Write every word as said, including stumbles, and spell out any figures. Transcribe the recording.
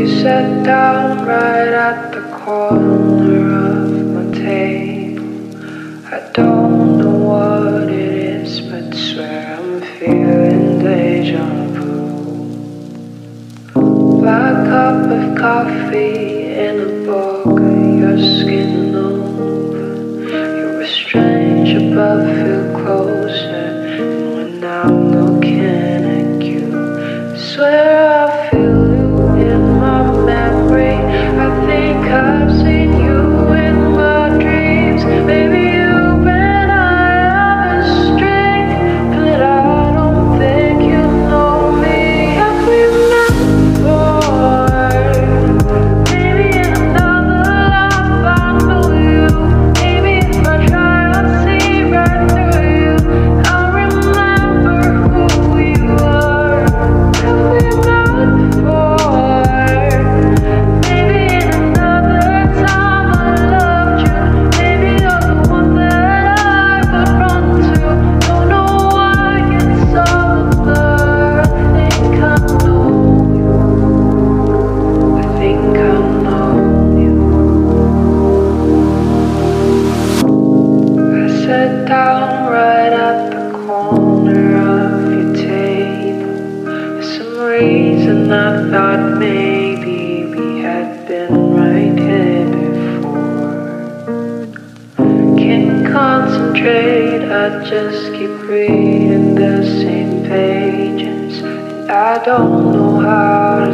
sat down right at the corner of my table. I don't know what it is, but swear I'm feeling deja vu. Black cup of coffee in a book, your skin over. You're a stranger but feel closer. And when I'm looking at you, I swear I feel you in my memory. I think I've seen you in my dreams. Maybe you've been out of string, but I don't think you know me. Have we met before? Maybe in another life I know you. Maybe if I try I'll see right through you. I remember who you are. Have we met before? Maybe in another time I loved you. Maybe you're the one that I would run to. Don't know why it's all a blur. I think I know you. I think I know you. I sat down right at the corner of your table. For some reason I thought maybe we had been right here before. Can't concentrate, I just keep reading the same pages. And I don't know how to